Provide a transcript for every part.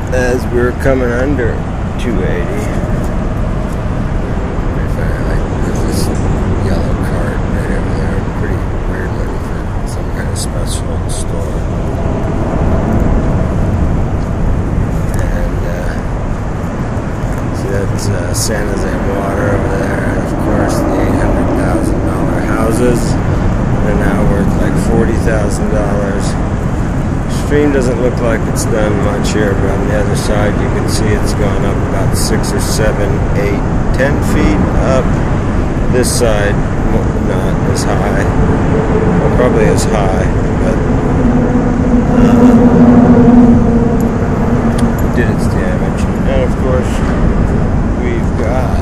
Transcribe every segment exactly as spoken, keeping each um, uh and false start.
as we're coming under two eighty. There's this yellow cart right over there, pretty weird looking for some kind of special store. And uh, see that's uh, San Jose Water over there, and of course the eight hundred thousand dollar houses are now worth like forty thousand dollars. Stream doesn't look like it's done much here, but on the other side you can see it's gone up about six or seven, eight, ten feet up. This side not as high, well, probably as high, but uh, did its damage. And of course we've got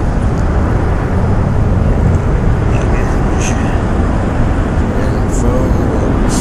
luggage and phone books.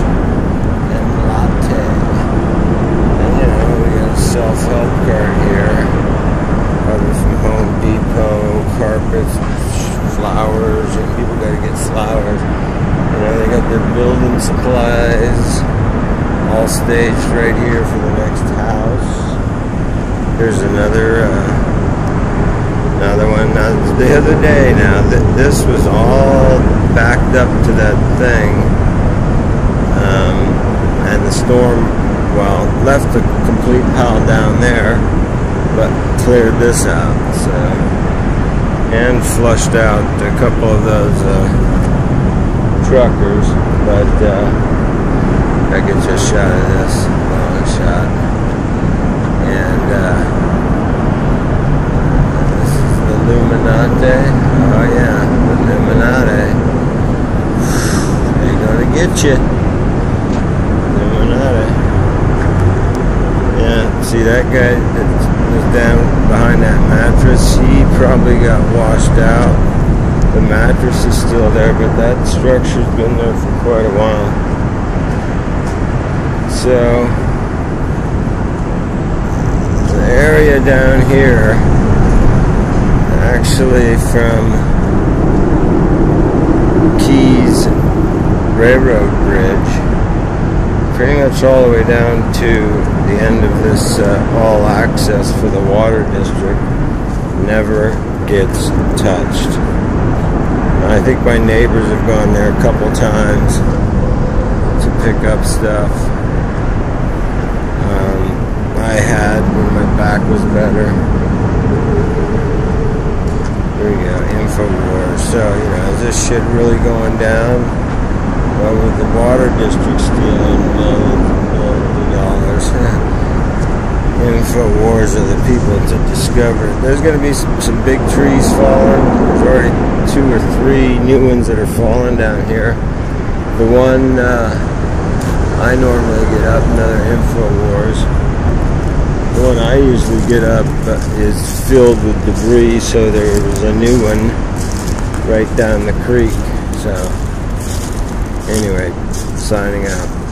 Self-help cart here, probably from Home Depot, carpets, flowers, and people gotta get flowers. You know, they got their building supplies all staged right here for the next house. There's another, uh, another one. Now, the other day, now th this was all backed up to that thing, um, and the storm, well, left a complete pile down there, but cleared this out, so, and flushed out a couple of those uh, truckers, but uh, I get you a shot of this, long shot, and uh, this is the Illuminati. Oh yeah, the Illuminati. They're gonna get you. Illuminati. Yeah, see that guy that was down behind that mattress, he probably got washed out. The mattress is still there, but that structure's been there for quite a while. So, the area down here, actually from Keys Railroad Bridge, pretty much all the way down to the end of this uh, all access for the water district, never gets touched. I think my neighbors have gone there a couple times to pick up stuff. Um, I had when my back was better. There you go, InfoWars. So, you know, is this shit really going down? Well, with the water district stealing millions and millions of dollars, InfoWars are the people to discover it. There's going to be some, some big trees falling. There's already two or three new ones that are falling down here. The one uh, I normally get up, another InfoWars. The one I usually get up uh, is filled with debris, so there was a new one right down the creek. So, anyway, signing out.